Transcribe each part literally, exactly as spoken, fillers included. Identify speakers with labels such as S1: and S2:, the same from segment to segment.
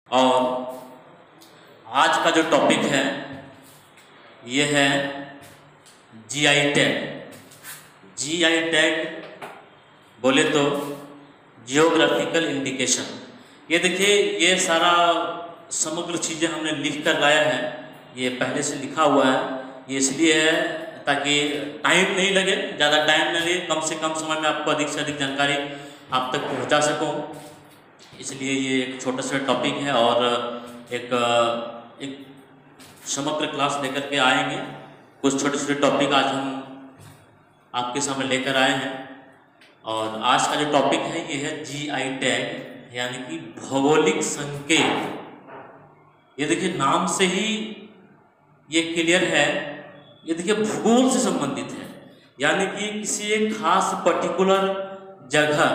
S1: और आज का जो टॉपिक है ये है जीआई टैग। जीआई टैग बोले तो जियोग्राफिकल इंडिकेशन। ये देखिए, ये सारा समग्र चीज़ें हमने लिख कर लाया है। ये पहले से लिखा हुआ है। ये इसलिए है ताकि टाइम नहीं लगे, ज़्यादा टाइम न लगे, कम से कम समय में आपको अधिक से अधिक जानकारी आप तक पहुंचा सकूं। इसलिए ये एक छोटा सा टॉपिक है और एक एक समग्र क्लास लेकर के आएंगे। कुछ छोटे छोटे टॉपिक आज हम आपके सामने लेकर आए हैं। और आज का जो टॉपिक है ये है जीआई टैग, यानी कि भौगोलिक संकेत। ये देखिए, नाम से ही ये क्लियर है, ये देखिए भूगोल से संबंधित है। यानी कि किसी एक खास पर्टिकुलर जगह,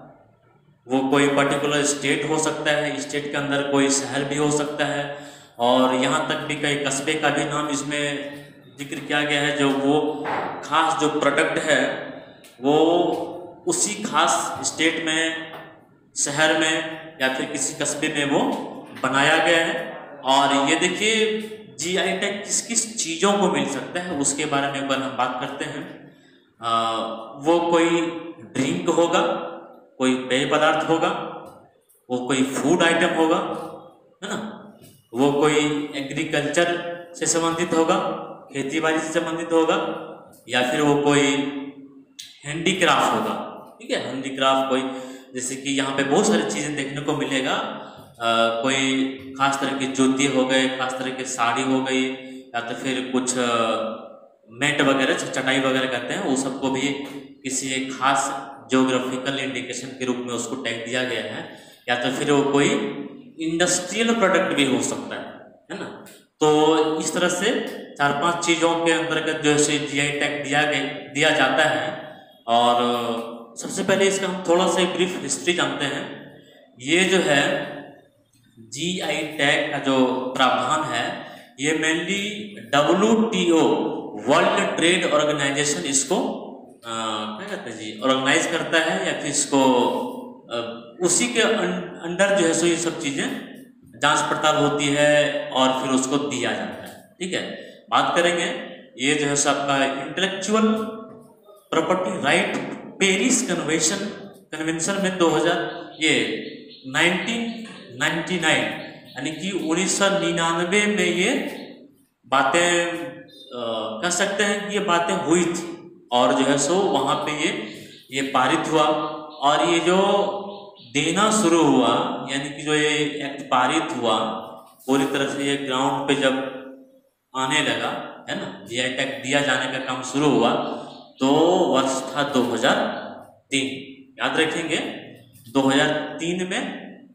S1: वो कोई पर्टिकुलर स्टेट हो सकता है, स्टेट के अंदर कोई शहर भी हो सकता है, और यहाँ तक भी कई कस्बे का भी नाम इसमें जिक्र किया गया है। जो वो खास जो प्रोडक्ट है वो उसी खास स्टेट में, शहर में या फिर किसी कस्बे में वो बनाया गया है। और ये देखिए जीआई टैग किस किस चीज़ों को मिल सकता है उसके बारे में एक बार हम बात करते हैं। आ, वो कोई ड्रिंक होगा, कोई पेय पदार्थ होगा, वो कोई फूड आइटम होगा, है ना, वो कोई एग्रीकल्चर से संबंधित होगा, खेती बाड़ी से संबंधित होगा, या फिर वो कोई हैंडीक्राफ्ट होगा। ठीक है, हैंडीक्राफ्ट कोई, जैसे कि यहाँ पे बहुत सारी चीज़ें देखने को मिलेगा। आ, कोई खास तरह के जूते हो गए, खास तरह के साड़ी हो गई, या तो फिर कुछ मैट वगैरह, चटाई वगैरह कहते हैं, वो सबको भी किसी एक खास ज्योग्राफिकल इंडिकेशन के रूप में उसको टैग दिया गया है। या तो फिर वो कोई इंडस्ट्रियल प्रोडक्ट भी हो सकता है, है ना। तो इस तरह से चार पांच चीज़ों के अंतर्गत जो है जीआई टैग दिया गया दिया जाता है। और सबसे पहले इसका हम थोड़ा सा ब्रीफ हिस्ट्री जानते हैं। ये जो है जीआई टैग का जो प्रावधान है, ये mainly W T O, world trade organization, इसको क्या कहते हैं जी, ऑर्गेनाइज करता है, या फिर इसको आ, उसी के अंडर जो है सो ये सब चीज़ें जांच पड़ताल होती है और फिर उसको दिया जाता है। ठीक है, बात करेंगे ये जो है सो आपका intellectual property right Paris convention convention में दो हज़ार ये नाइनटीन नाइंटी नाइन यानी कि उन्नीस सौ निन्यानवे में ये बातें कह सकते हैं कि ये बातें हुई थी, और जो है सो वहाँ पे ये ये पारित हुआ। और ये जो देना शुरू हुआ, यानी कि जो ये एक्ट पारित हुआ पूरी तरह से, ये ग्राउंड पे जब आने लगा, है ना, जीआई टैग दिया जाने का काम शुरू हुआ, तो वर्ष था दो हज़ार तीन। याद रखेंगे, दो हज़ार तीन में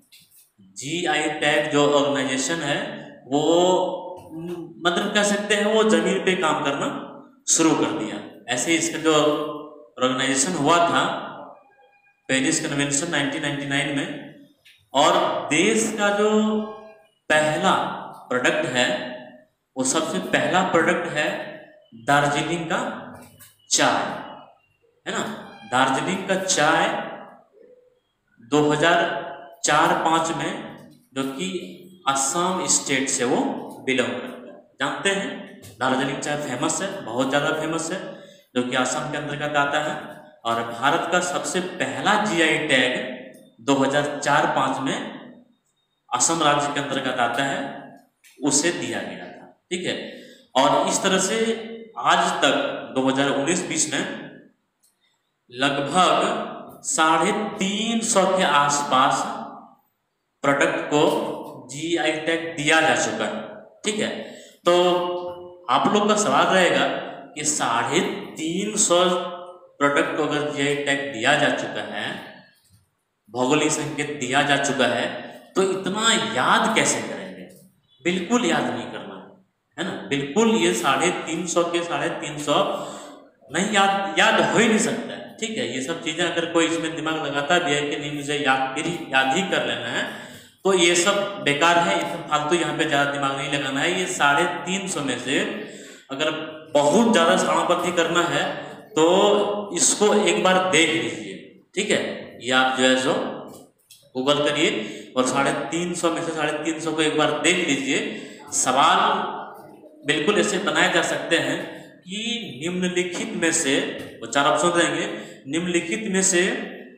S1: जीआई टैग जो ऑर्गेनाइजेशन है वो मतलब कह सकते हैं वो जमीन पे काम करना शुरू कर दिया। ऐसे ही इसका जो ऑर्गेनाइजेशन हुआ था Paris convention nineteen ninety nine में, और देश का जो पहला प्रोडक्ट है वो सबसे पहला प्रोडक्ट है दार्जिलिंग का चाय, है ना। दार्जिलिंग का चाय दो हज़ार चार पाँच में, जो कि असम स्टेट से वो बिलोंग करता है। जानते हैं दार्जिलिंग चाय फेमस है, बहुत ज़्यादा फेमस है, जो कि असम के अंतर्गत आता है। और भारत का सबसे पहला जीआई टैग दो हज़ार चार पाँच में असम राज्य के अंतर्गत आता है, उसे दिया गया था। ठीक है, और इस तरह से आज तक दो हज़ार उन्नीस बीस में लगभग साढ़े तीन सौ के आसपास प्रोडक्ट को जीआई टैग दिया जा चुका है। ठीक है, तो आप लोग का सवाल रहेगा कि साढ़े तीन सौ प्रोडक्ट को अगर जीआई टैग दिया जा चुका है, भौगोलिक संकेत दिया जा चुका है, तो इतना याद कैसे करेंगे? बिल्कुल याद नहीं करना है ना, बिल्कुल ये साढ़े तीन सौ के साढ़े तीन सौ नहीं याद याद हो ही नहीं सकता है। ठीक है, ये सब चीज़ें अगर कोई इसमें दिमाग लगाता भी है कि नहीं मुझे याद फिर याद ही कर लेना है, तो ये सब बेकार है, ये सब फालतू, यहाँ पे ज़्यादा दिमाग नहीं लगाना है। ये साढ़े तीन सौ में से अगर बहुत ज़्यादा सामापति करना है तो इसको एक बार देख लीजिए। ठीक है, ये आप जो है सो गूगल करिए और साढ़े तीन सौ में से साढ़े तीन सौ को एक बार देख लीजिए। सवाल बिल्कुल ऐसे बनाए जा सकते हैं कि निम्नलिखित में से, वो चार ऑप्शन देंगे, निम्नलिखित में से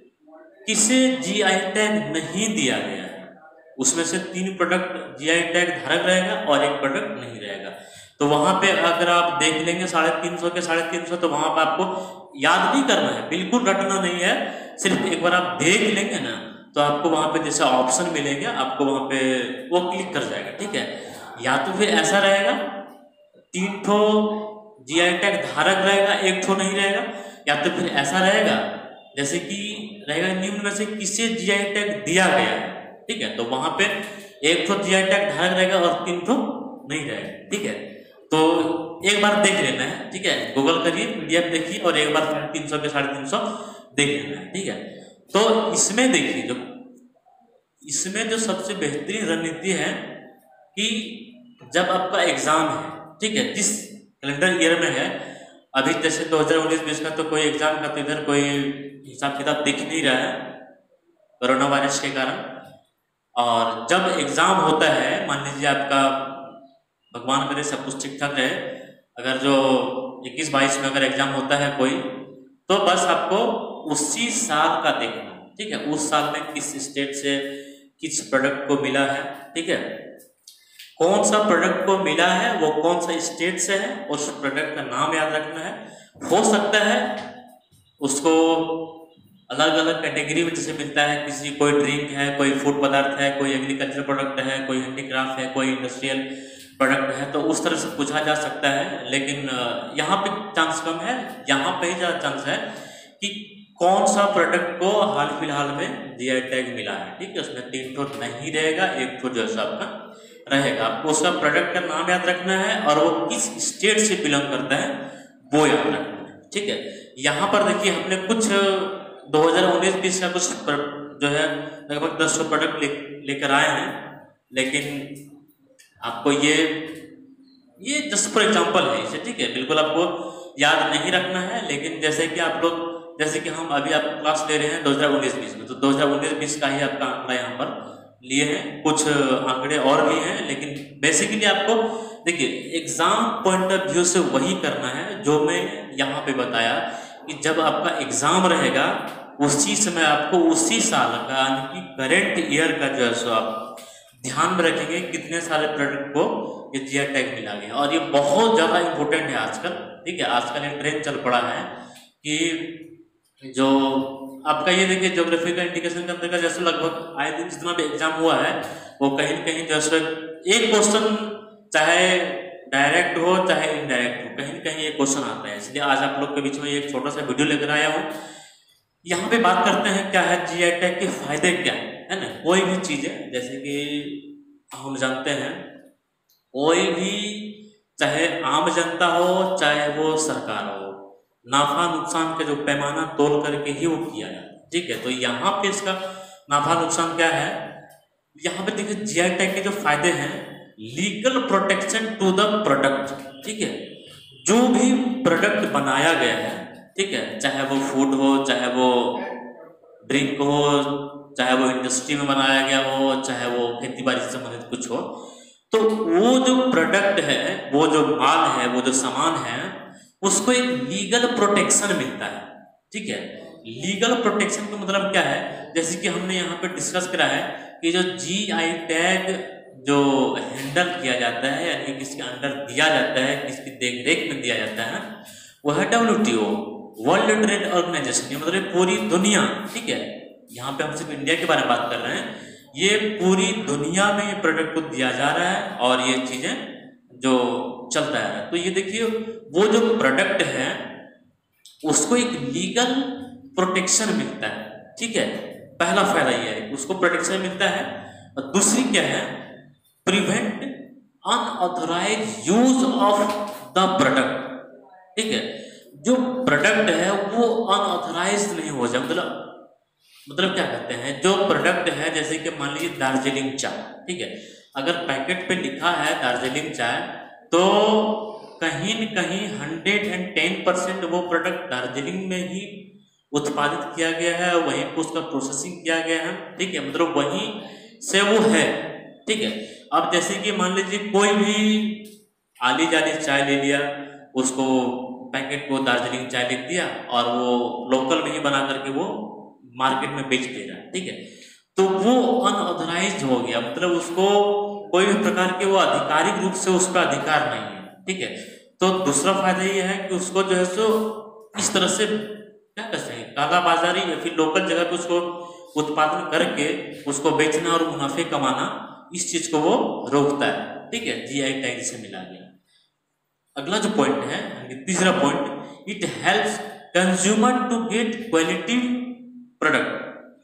S1: किसे जीआई टैग नहीं दिया गया है, उसमें से तीन प्रोडक्ट जीआई टैग धारक रहेगा और एक प्रोडक्ट नहीं रहेगा। तो वहां पे अगर आप देख लेंगे साढ़े तीन सौ के साढ़े तीन सौ, तो वहां पे आपको याद नहीं करना है, बिल्कुल रटना नहीं है, सिर्फ एक बार आप देख लेंगे ना तो आपको वहां पे जैसे ऑप्शन मिलेंगे आपको वहां पे वो क्लिक कर जाएगा, ठीक है। या तो फिर ऐसा रहेगा तीन ठो जीआई टैग धारक रहेगा, एक ठो नहीं रहेगा, या तो फिर ऐसा रहेगा जैसे कि रहेगा निम्न में से किसे जीआई टैग दिया गया है, ठीक है। तो वहां पे एक ठो जीआई टैग धारक रहेगा और तीन ठो नहीं रहेगा, ठीक है। तो एक बार देख लेना है, ठीक है, गूगल करिए, पीडीएफ देखिए और एक बार साढ़े तीन सौ के साढ़े तीन सौ देख लेना है, ठीक है। तो इसमें देखिए, जो इसमें जो सबसे बेहतरीन रणनीति है कि जब आपका एग्जाम है, ठीक है, जिस कैलेंडर ईयर में है, अभी जैसे दो हज़ार उन्नीस बीस का तो कोई एग्जाम का तो इधर कोई हिसाब किताब दिख नहीं रहा है कोरोना वायरस के कारण। और जब एग्जाम होता है, मान लीजिए आपका भगवान करे सब कुछ ठीक ठाक रहे, अगर जो इक्कीस बाईस में अगर एग्जाम होता है कोई, तो बस आपको उसी साल का देखना, ठीक है, उस साल में किस स्टेट से किस प्रोडक्ट को मिला है, ठीक है, कौन सा प्रोडक्ट को मिला है, वो कौन सा स्टेट से है, उस प्रोडक्ट का नाम याद रखना है। हो सकता है उसको अलग अलग कैटेगरी में जैसे मिलता है, किसी कोई ड्रिंक है, कोई फूड पदार्थ है, कोई एग्रीकल्चर प्रोडक्ट है, कोई हैंडीक्राफ्ट है, कोई इंडस्ट्रियल प्रोडक्ट है, तो उस तरह से पूछा जा सकता है। लेकिन यहाँ पे चांस कम है, यहाँ पे ही ज़्यादा चांस है कि कौन सा प्रोडक्ट को हाल फिलहाल में जीआई टैग मिला है, ठीक है। उसमें तीन ठो नहीं रहेगा, एक ठो जो है आपका रहेगा। आपको उसका प्रोडक्ट का नाम याद रखना है और वो किस स्टेट से बिलोंग करता है वो याद रखना है, ठीक है। यहाँ पर देखिए हमने कुछ दो हज़ार उन्नीस बीस का कुछ जो है लगभग दस सौ प्रोडक्ट लेकर आए हैं, लेकिन आपको ये ये जस्ट फॉर एग्जांपल है इसे, ठीक है, बिल्कुल आपको याद नहीं रखना है। लेकिन जैसे कि आप लोग, जैसे कि हम अभी आप क्लास ले रहे हैं दो हज़ार उन्नीस बीस में, तो दो हज़ार उन्नीस बीस का ही आपका आंकड़ा यहाँ पर लिए हैं, कुछ आंकड़े और भी हैं, लेकिन बेसिकली आपको देखिए एग्जाम पॉइंट ऑफ व्यू से वही करना है जो मैं यहाँ पे बताया कि जब आपका एग्जाम रहेगा उसी समय आपको उसी साल का यानी कि करेंट ईयर का जो है सो आप ध्यान में रखेंगे कितने सारे प्रोडक्ट को ये जीआई टैग मिला गया। और ये बहुत ज़्यादा इंपॉर्टेंट है आजकल, ठीक है, आजकल एक ट्रेंड चल पड़ा है कि जो आपका ये देखिए ज्योग्राफी का इंडिकेशन के अंदर का जैसे लगभग आए दिन जितना भी एग्जाम हुआ है वो कहीं न कहीं जैसे एक क्वेश्चन चाहे डायरेक्ट हो चाहे इनडायरेक्ट हो, कहीं न कहीं एक क्वेश्चन आता है। इसलिए आज आप लोग के बीच में एक छोटा सा वीडियो लेकर आया हूँ। यहाँ पे बात करते हैं क्या है जीआई टैग के फायदे क्या है, है ना। कोई भी चीज़ है, जैसे कि हम जानते हैं कोई भी, चाहे आम जनता हो चाहे वो सरकार हो, नाफा नुकसान का जो पैमाना तोल करके ही वो किया जाता है, ठीक है। तो यहाँ पे इसका नाफा नुकसान क्या है, यहाँ पे देखिए जीआई टैग के जो फायदे हैं, legal protection to the product, ठीक है। जो भी प्रोडक्ट बनाया गया है, ठीक है, चाहे वो फूड हो, चाहे वो ड्रिंक हो, चाहे वो इंडस्ट्री में बनाया गया हो, चाहे वो खेती बाड़ी से संबंधित कुछ हो, तो वो जो प्रोडक्ट है, वो जो माल है, वो जो सामान है, उसको एक लीगल प्रोटेक्शन मिलता है, ठीक है। लीगल प्रोटेक्शन का मतलब क्या है, जैसे कि हमने यहाँ पे डिस्कस करा है कि जो जीआई टैग जो हैंडल किया जाता है यानी किसके अंडर दिया जाता है, किसकी देख रेख में दिया जाता है, वह है डब्ल्यूटीओ, वर्ल्ड ट्रेड ऑर्गेनाइजेशन। मतलब पूरी दुनिया, ठीक है, यहाँ पे हम सिर्फ इंडिया के बारे में बात कर रहे हैं, ये पूरी दुनिया में ये प्रोडक्ट को दिया जा रहा है और ये चीजें जो चलता है। तो ये देखिए वो जो प्रोडक्ट है उसको एक लीगल प्रोटेक्शन मिलता है, ठीक है, पहला फायदा ये है उसको प्रोटेक्शन मिलता है। और दूसरी क्या है, prevent unauthorise use of the product, ठीक है। जो प्रोडक्ट है वो अनऑथराइज नहीं हो जाए, मतलब मतलब क्या कहते हैं, जो प्रोडक्ट है जैसे कि मान लीजिए दार्जिलिंग चाय, ठीक है, अगर पैकेट पे लिखा है दार्जिलिंग चाय तो कहीं न कहीं हंड्रेड एंड टेन परसेंट वो प्रोडक्ट दार्जिलिंग में ही उत्पादित किया गया है, वहीं पर उसका प्रोसेसिंग किया गया है, ठीक है, मतलब वहीं से वो है, ठीक है। अब जैसे कि मान लीजिए कोई भी आली जाली चाय ले लिया, उसको पैकेट को दार्जिलिंग चाय लिख दिया और वो लोकल में ही बना करके वो मार्केट में बेच दे रहा है, ठीक है। तो वो अनऑथराइज्ड हो गया, मतलब उसको कोई भी प्रकार के वो आधिकारिक रूप से उस पर अधिकार नहीं है, ठीक है। तो दूसरा फायदा ये है कि उसको जो है सो इस तरह से क्या कर सकें, काला बाजारी या फिर लोकल जगह पे उसको उत्पादन करके उसको बेचना और मुनाफे कमाना, इस चीज को वो रोकता है, ठीक है। जीआई टैग से मिला गया। अगला जो पॉइंट है, तीसरा point, it helps consumer to get quality product.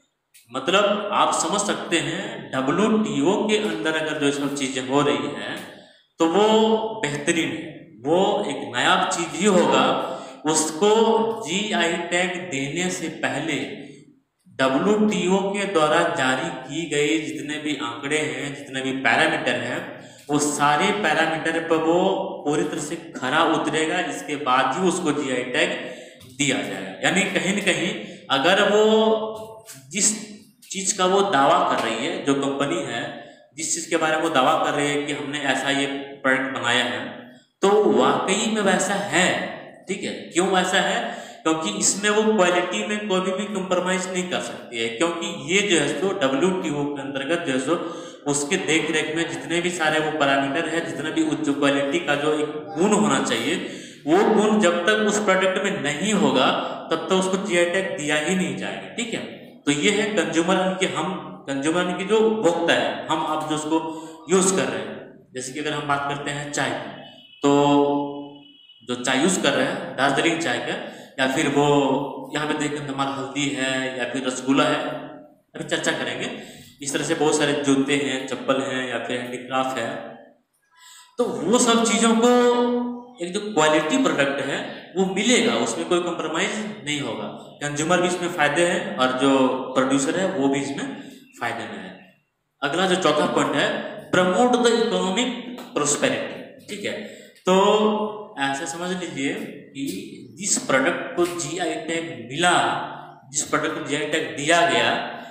S1: मतलब आप समझ सकते हैं डब्ल्यूटीओ के अंदर अगर जो सब चीजें हो रही हैं तो वो बेहतरीन है, वो एक नायाब चीज ही होगा। उसको जीआई टैग देने से पहले डब्ल्यूटीओ के द्वारा जारी की गई जितने भी आंकड़े हैं, जितने भी पैरामीटर हैं, वो सारे पैरामीटर पर वो पूरी तरह से खरा उतरेगा, इसके बाद ही उसको जीआई टैग दिया जाएगा। यानी कहीं न कहीं अगर वो जिस चीज का वो दावा कर रही है, जो कंपनी है जिस चीज के बारे में वो दावा कर रही है कि हमने ऐसा ये प्रोडक्ट बनाया है, तो वाकई में वैसा है, ठीक है। क्यों वैसा है? क्योंकि इसमें वो क्वालिटी में कोई भी कंप्रोमाइज नहीं कर सकती है, क्योंकि ये जो है सो डब्ल्यूटीओ के अंतर्गत जो है सो उसके देख रेख में जितने भी सारे वो पैरामीटर है, जितना भी उच्च क्वालिटी का जो एक गुण होना चाहिए, वो गुण जब तक उस प्रोडक्ट में नहीं होगा तब तक उसको जीआई टैग दिया ही नहीं जाएगा, ठीक है। तो ये है कंज्यूमर के, हम कंज्यूमर की जो उपभोक्ता है, हम अब जो उसको यूज कर रहे हैं, जैसे कि अगर हम बात करते हैं चाय की, तो जो चाय यूज कर रहे हैं दार्जिलिंग चाय का, या फिर वो यहाँ पे देखें हमारा हल्दी है या फिर रसगुल्ला है, अभी चर्चा करेंगे। इस तरह से बहुत सारे जूते हैं, चप्पल हैं या फिर हैंडीक्राफ्ट है, तो वो सब चीजों को एक जो क्वालिटी प्रोडक्ट है वो मिलेगा, उसमें कोई कंप्रोमाइज नहीं होगा। कंज्यूमर भी इसमें फायदे हैं और जो प्रोड्यूसर है वो भी इसमें फायदे में है। अगला जो चौथा पॉइंट है, प्रमोट द इकोनॉमिक प्रोस्पेरिटी, ठीक है। तो ऐसा समझ लीजिए कि जिस प्रोडक्ट को जीआई टैग मिला, जिस प्रोडक्ट को जीआई टैग दिया गया,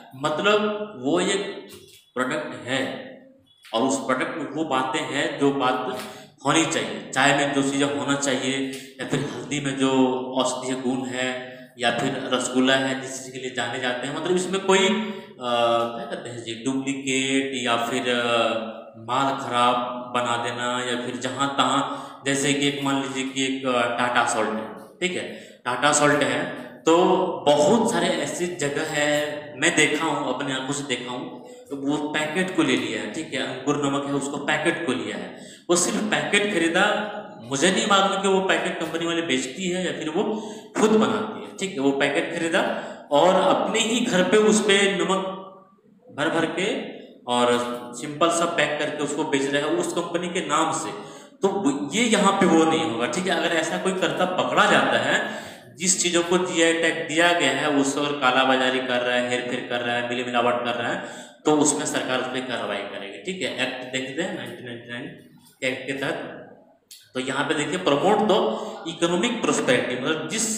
S1: मतलब वो एक प्रोडक्ट है और उस प्रोडक्ट में वो बातें हैं जो बात होनी चाहिए। चाय में जो चीज़ें होना चाहिए, या फिर हल्दी में जो औषधीय गुण है, या फिर रसगुल्ला है जिस चीज़ के लिए जाने जाते हैं, मतलब इसमें कोई क्या कहते हैं जी, डुप्लीकेट या फिर आ, माल खराब बना देना, या फिर जहाँ तहाँ, जैसे कि एक मान लीजिए कि एक टाटा सॉल्ट है, ठीक है, टाटा सॉल्ट है, तो बहुत सारे ऐसी जगह है, मैं देखा हूँ, अपने आंखों से देखा हूँ, तो वो पैकेट को ले लिया है, ठीक है, अंकुर नमक है उसको पैकेट को लिया है, वो सिर्फ पैकेट खरीदा, मुझे नहीं मालूम कि वो पैकेट कंपनी वाले बेचती है या फिर वो खुद बनाती है, ठीक है। वो पैकेट खरीदा और अपने ही घर पे उस पे नमक भर भर के और सिंपल सा पैक करके उसको बेच रहा है उस कंपनी के नाम से। तो ये यहाँ पे वो नहीं होगा, ठीक है। अगर ऐसा कोई करता पकड़ा जाता है, जिस चीज़ों को जीआई टैग दिया गया है उस और कालाबाजारी कर रहा है, हेर फेर कर रहा है, मिली मिलावट कर रहा है, तो उसमें सरकार उस पर कार्रवाई करेगी, ठीक है। एक्ट देखते हैं नाइनटीन नाइंटी नाइन एक्ट के तहत। तो यहाँ पे देखिए, प्रमोट दो इकोनॉमिक प्रोस्पेरिटी, मतलब जिस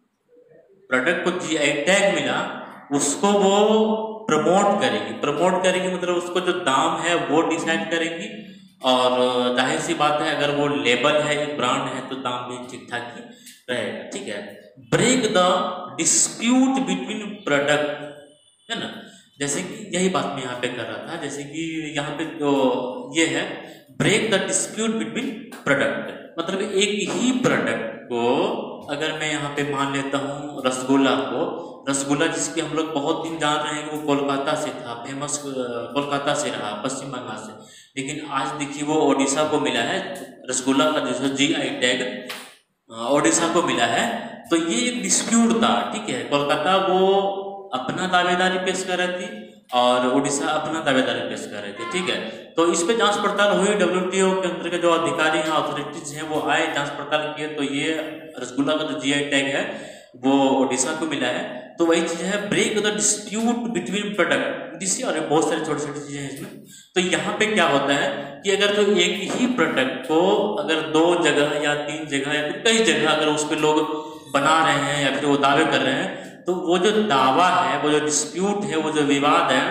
S1: प्रोडक्ट को जीआई टैग मिला उसको वो प्रमोट करेगी। प्रमोट करेगी मतलब उसको जो दाम है वो डिसाइड करेगी, और जाहिर सी बात है अगर वो लेबल है, एक ब्रांड है, तो दाम भी ठीक ठाक ही रहेगा, ठीक है। Break the dispute between product, है ना, जैसे कि यही बात मैं यहाँ पे कर रहा था, जैसे कि यहाँ पे जो ये है break the dispute between product, मतलब एक ही प्रोडक्ट को अगर मैं यहाँ पे मान लेता हूँ रसगुल्ला को, रसगुल्ला जिसके हम लोग बहुत दिन जान रहे हैं कि वो कोलकाता से था, फेमस कोलकाता से रहा, पश्चिम बंगाल से, लेकिन आज देखिए वो ओडिशा को मिला है, रसगुल्ला का जो जीआई टैग ओडिशा को मिला है। तो ये एक डिस्प्यूट था, ठीक है। कोलकाता वो अपना दावेदारी पेश कर रही थी और उड़ीसा अपना दावेदारी पेश कर रहे थे, ठीक है। तो इस पे जांच पड़ताल हुई, डब्ल्यूटीओ के अंदर के जो अधिकारी हैं, अथॉरिटीज हैं, वो आए, जांच पड़ताल किए, तो ये रसगुल्ला का जो जीआई टैग है वो ओडिशा को मिला है। तो वही चीज है, break the dispute between product, जिससे और बहुत सारी छोटी छोटी चीजें हैं इसमें। तो यहाँ पे क्या होता है कि अगर जो एक ही प्रोडक्ट को अगर दो जगह या तीन जगह या फिर कई जगह अगर उस पर लोग बना रहे हैं या फिर वो दावे कर रहे हैं, तो वो जो दावा है, वो जो डिस्प्यूट है, वो जो विवाद है,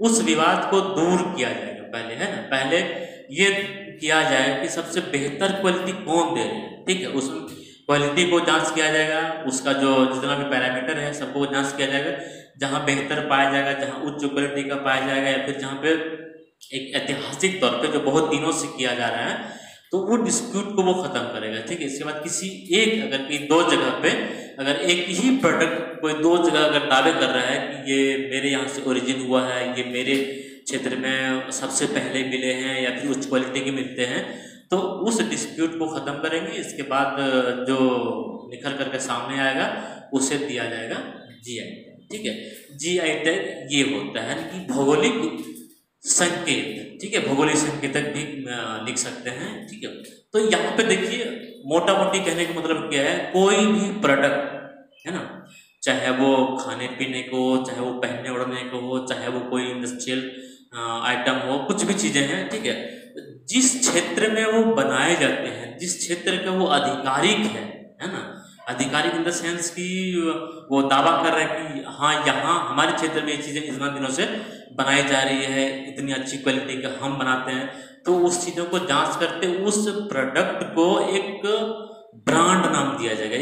S1: उस विवाद को दूर किया जाएगा पहले, है ना। पहले ये किया जाए कि सबसे बेहतर क्वालिटी कौन दे रहे हैं, ठीक है। उस क्वालिटी को जांच किया जाएगा, उसका जो जितना भी पैरामीटर है सबको जांच किया जाएगा। जहां बेहतर पाया जाएगा, जहां उच्च क्वालिटी का पाया जाएगा, या फिर जहां पे एक ऐतिहासिक तौर पे जो बहुत दिनों से किया जा रहा है, तो वो डिस्प्यूट को वो खत्म करेगा, ठीक है। इसके बाद किसी एक अगर कि दो जगह पे अगर एक ही प्रोडक्ट कोई दो जगह अगर दावे कर रहा है कि ये मेरे यहाँ से ओरिजिन हुआ है, ये मेरे क्षेत्र में सबसे पहले मिले हैं, या फिर उच्च क्वालिटी के मिलते हैं, तो उस डिस्प्यूट को ख़त्म करेंगे। इसके बाद जो निखर करके सामने आएगा उसे दिया जाएगा जी आई टैग, ठीक है। जी आई टैग ये होता है कि भौगोलिक संकेत, ठीक है, भौगोलिक संकेतक भी लिख सकते हैं, ठीक है। तो यहाँ पे देखिए मोटा मोटी कहने का मतलब क्या है, कोई भी प्रोडक्ट है ना, चाहे वो खाने पीने को, चाहे वो पहनने ओढ़ने को हो, चाहे वो कोई इंडस्ट्रियल आइटम हो, कुछ भी चीज़ें हैं, ठीक है, जिस क्षेत्र में वो बनाए जाते हैं, जिस क्षेत्र का वो आधिकारिक है है ना, आधिकारिक इन द सेंस कि वो दावा कर रहे हैं कि हाँ यहाँ हमारे क्षेत्र में ये चीज़ें इतना दिनों से बनाई जा रही है, इतनी अच्छी क्वालिटी का हम बनाते हैं, तो उस चीज़ों को जांच करते उस प्रोडक्ट को एक ब्रांड नाम दिया जाएगा,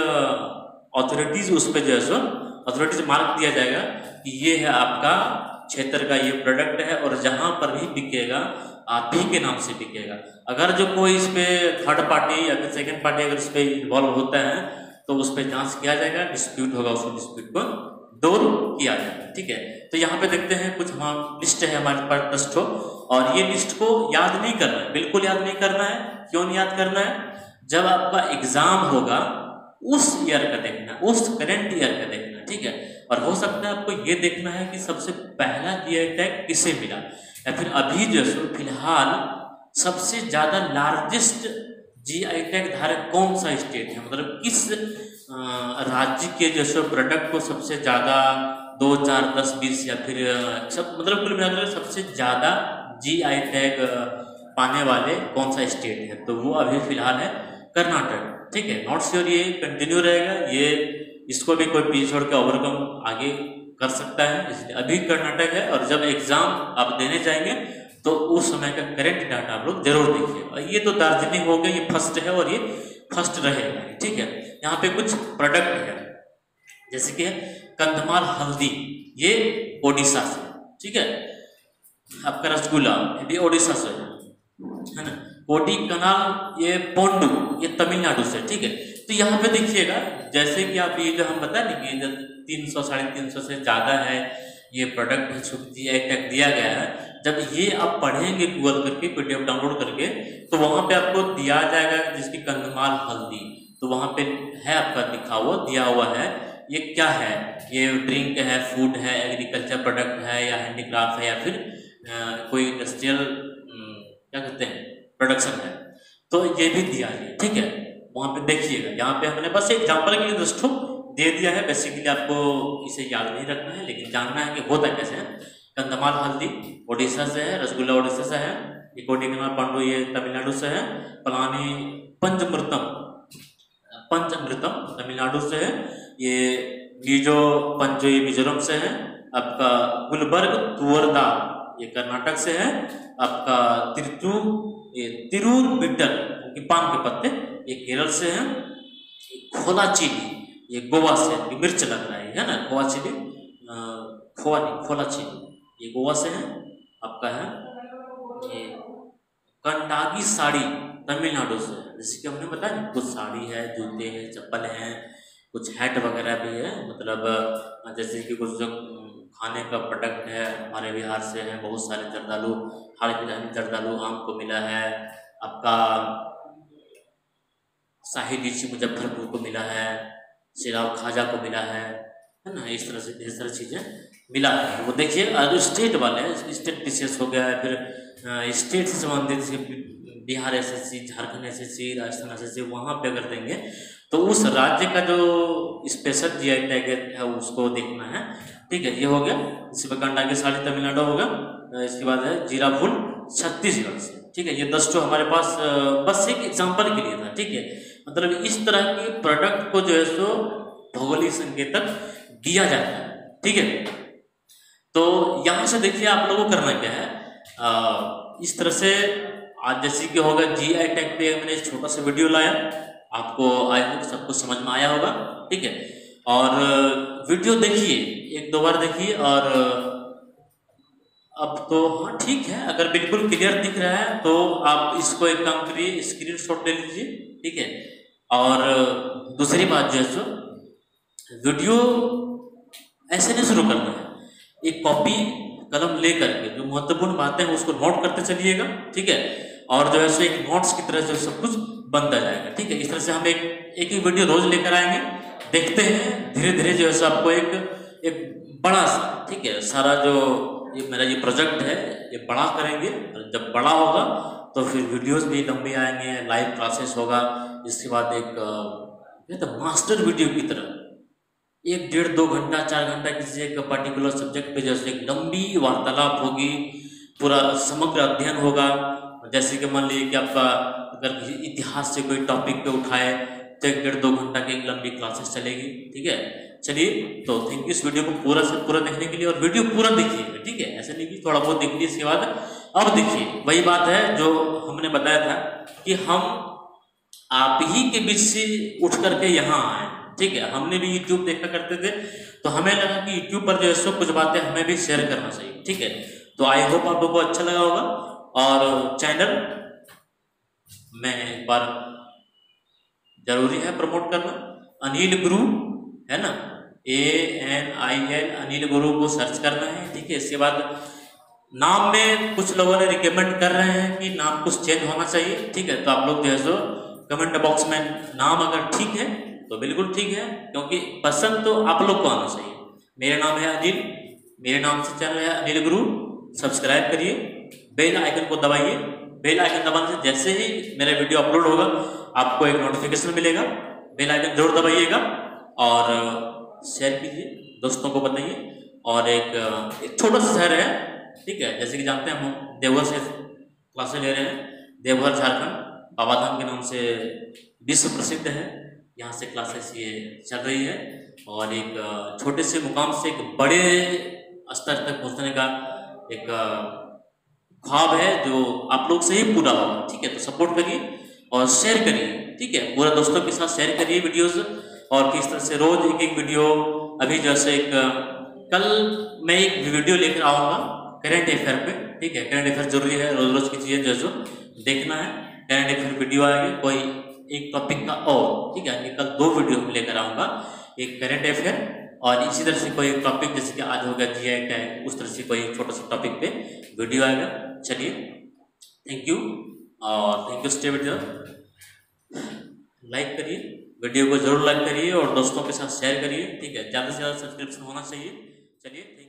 S1: एक ऑथोरिटीज उस पर जो है सो ऑथोरिटीज मार्क दिया जाएगा कि ये है आपका क्षेत्र का ये प्रोडक्ट है, और जहाँ पर भी बिकेगा आप ही के नाम से बिकेगा। अगर जो कोई इस पे थर्ड पार्टी या फिर सेकेंड पार्टी अगर इस पर इन्वॉल्व होता है तो उस पर जांच किया जाएगा, डिस्प्यूट होगा, उस डिस्प्यूट को दूर किया जाएगा, ठीक है। तो यहाँ पे देखते हैं कुछ हम लिस्ट है हमारे पास दस ठो, और ये लिस्ट को याद नहीं करना है, बिल्कुल याद नहीं करना है। क्यों नहीं याद करना है? जब आपका एग्जाम होगा उस ईयर का देखना, उस करेंट ईयर का देखना, ठीक है। और हो सकता है आपको ये देखना है कि सबसे पहला जी आई टैग किसे मिला, या फिर अभी जो है फिलहाल सबसे ज्यादा लार्जेस्ट जी आई टैग धारक कौन सा स्टेट है, मतलब किस राज्य के जो है प्रोडक्ट को सबसे ज्यादा दो चार दस बीस या फिर सब मतलब कुल मिलाकर सबसे ज्यादा जी आई टैग पाने वाले कौन सा स्टेट है, तो वो अभी फिलहाल है कर्नाटक, ठीक है। नॉट श्योर ये कंटिन्यू रहेगा, ये इसको भी कोई पीछे छोड़ के ओवरकम आगे कर सकता है, इसलिए अभी कर्नाटक है। और जब एग्जाम आप देने जाएंगे तो उस समय का करेंट डाटा आप लोग जरूर देखिए। ये तो दार्जिलिंग हो गया, ये फर्स्ट है और ये फर्स्ट रहेगा, ठीक है। यहाँ पे कुछ प्रोडक्ट है जैसे कि कंधमाल हल्दी, ये ओडिशा से, ठीक है। आपका रसगुल्ला ये भी ओडिशा से है ना। कोटी कनाल ये पोंडू ये तमिलनाडु से, ठीक है। तो यहाँ पे देखिएगा जैसे कि आप ये जो हम बता दें कि तीन सौ साढ़े तीन सौ से ज़्यादा है ये प्रोडक्ट जी आई टैग दिया गया है। जब ये आप पढ़ेंगे गूगल करके पीडीएफ डाउनलोड करके, तो वहाँ पे आपको दिया जाएगा जिसकी कंधमाल हल्दी, तो वहाँ पे है आपका लिखा हुआ दिया हुआ है ये क्या है, ये ड्रिंक है, फूड है, एग्रीकल्चर प्रोडक्ट है, या हैंडीक्राफ्ट है, या फिर आ, कोई इंडस्ट्रियल क्या कहते हैं प्रोडक्शन है, तो ये भी दिया है, ठीक है। वहाँ पे देखिएगा, यहाँ पे हमने बस एग्जाम्पल के लिए दोस्तों दे दिया है, बेसिकली आपको इसे याद नहीं रखना है लेकिन जानना है कि होता कैसे है। कंधमाल हल्दी ओडिशा से है, रसगुल्ला ओडिशा से है, ये कोटी कनाल पांडु ये तमिलनाडु से है, पलानी पंचमृतम पंचमृतम तमिलनाडु से है, ये मीजो पंचो ये मिजोरम से है, आपका गुलबर्ग तुअरदा ये कर्नाटक से है, आपका तिरचू ये तिरूर बिट्टल की पान के पत्ते ये केरल से है, खोला चिली ये गोवा से, ये मिर्च लग रहा है है ना, खोआ चिली खोआ नहीं खोला चिली ये गोवा से है, आपका है ये कंडागी साड़ी तमिलनाडु से है। जैसे कि हमने बताया कुछ साड़ी है, जूते हैं, चप्पल हैं, कुछ हैट वगैरह भी है, मतलब जैसे कि कुछ जो खाने का प्रोडक्ट है हमारे बिहार से है, बहुत सारे जर्दालू, हाल फिलहाल में जर्दालू आम को मिला है, आपका शाही लीची मुजफ्फरपुर को मिला है, सिराव खाजा को मिला है है ना, इस तरह से ढेर सारी चीज़ें मिला है। वो देखिए अगर स्टेट वाले स्टेट डिशेस हो गया है, फिर स्टेट से संबंधित Bihar S S C, Jharkhand S S C, Rajasthan S S C, वहाँ पे अगर देंगे तो उस राज्य का जो स्पेशल जी आई टैग है उसको देखना है, ठीक है। ये हो गया, इसी पर कंडागी साड़ी तमिलनाडु होगा, इसके बाद है जीरा फूल छत्तीसगढ़ से, ठीक है। ये दस तो हमारे पास बस एक एग्जाम्पल के लिए था, ठीक है। मतलब इस तरह के प्रोडक्ट को जो है सो भौगोलिक संकेतक दिया जाता है, ठीक है। तो यहाँ से देखिए आप लोगों को करना क्या है, आ, इस तरह से आज जैसे कि होगा जी आई टैग पे मैंने छोटा सा वीडियो लाया, आपको आई होप सब कुछ समझ में आया होगा, ठीक है। और वीडियो देखिए, एक दो बार देखिए, और अब तो हाँ ठीक है, अगर बिल्कुल क्लियर दिख रहा है तो आप इसको एक काम करिए, स्क्रीन शॉट ले लीजिए, ठीक है। और दूसरी बात जो है सो वीडियो ऐसे नहीं शुरू करना है, एक कॉपी कलम ले करके जो महत्वपूर्ण बातें हैं उसको नोट करते चलिएगा, ठीक है। और जो है सो एक नोट्स की तरह से सब कुछ बनता जाएगा, ठीक है। इस तरह से हम एक एक ही वीडियो रोज लेकर आएंगे, देखते हैं धीरे धीरे जो है सो आपको एक एक बड़ा सा, ठीक है, सारा जो ये मेरा ये प्रोजेक्ट है ये बड़ा करेंगे, और जब बड़ा होगा तो फिर वीडियोस भी लंबे आएंगे, लाइव क्लासेस होगा, इसके बाद एक ये तो मास्टर वीडियो की तरह एक डेढ़ दो घंटा चार घंटा किसी एक पर्टिकुलर सब्जेक्ट पे जैसे एक लंबी वार्तालाप होगी, पूरा समग्र अध्ययन होगा। जैसे कि मान लीजिए कि आपका अगर इतिहास से कोई टॉपिक पे उठाए तो एक डेढ़ दो घंटा की एक लंबी क्लासेस चलेगी, ठीक है। चलिए, तो थैंक यू इस वीडियो को पूरा से पूरा देखने के लिए, और वीडियो पूरा देखिए, ठीक है, ऐसे नहीं कि थोड़ा बहुत देख लीजिए। इसके बाद अब देखिए, वही बात है जो हमने बताया था कि हम आप ही के बीच से उठ करके यहाँ आए, ठीक है। हमने भी यूट्यूब देखा करते थे, तो हमें लगा कि यूट्यूब पर जो है सो कुछ बातें हमें भी शेयर करना चाहिए, ठीक है। तो आई होप आप लोगों को अच्छा लगा होगा। और चैनल में एक बार जरूरी है प्रमोट करना, अनिल गुरु है ना, A N I L Anil Guru को सर्च करना है, ठीक है। इसके बाद नाम में कुछ लोगों ने रिकमेंड कर रहे हैं कि नाम कुछ चेंज होना चाहिए, ठीक है। तो आप लोग जो है सो कमेंट बॉक्स में नाम अगर ठीक है तो बिल्कुल ठीक है, क्योंकि पसंद तो आप लोग को आना चाहिए। मेरा नाम है अनिल, मेरे नाम से चैनल है अनिल गुरु, सब्सक्राइब करिए, बेल आइकन को दबाइए। बेल आइकन दबाने से जैसे ही मेरा वीडियो अपलोड होगा आपको एक नोटिफिकेशन मिलेगा, बेल आइकन जरूर दबाइएगा और शेयर कीजिए, दोस्तों को बताइए। और एक एक छोटा सा शहर है, ठीक है, जैसे कि जानते हैं हम देवघर से क्लासेस ले रहे हैं, देवघर झारखंड बाबाधाम के नाम से विश्व प्रसिद्ध है, यहाँ से क्लासेस ये चल रही है। और एक छोटे से मुकाम से एक बड़े स्तर तक पहुँचने का एक ख्वाब है जो आप लोग से ही पूरा होगा, ठीक है। तो सपोर्ट करिए और शेयर करिए, ठीक है, पूरे दोस्तों के साथ शेयर करिए वीडियोस। और किस तरह से रोज एक एक वीडियो, अभी जैसे एक कल मैं एक वीडियो लेकर आऊँगा करंट अफेयर पे, ठीक है। करंट अफेयर जरूरी है, रोज रोज की चीज़ें जो जो देखना है, करंट अफेयर वीडियो आएगी कोई एक टॉपिक का, और ठीक है, कल दो वीडियो लेकर आऊँगा, एक करंट अफेयर और इसी तरह से कोई टॉपिक, जैसे कि आज होगा जी आई टैग, उस तरह से कोई छोटा सा टॉपिक पे वीडियो आएगा। चलिए, थैंक यू, और thank you stay video, like करिए वीडियो को, जरूर लाइक करिए और दोस्तों के साथ शेयर करिए, ठीक है। ज़्यादा से ज़्यादा सब्सक्रिप्शन होना चाहिए। चलिए।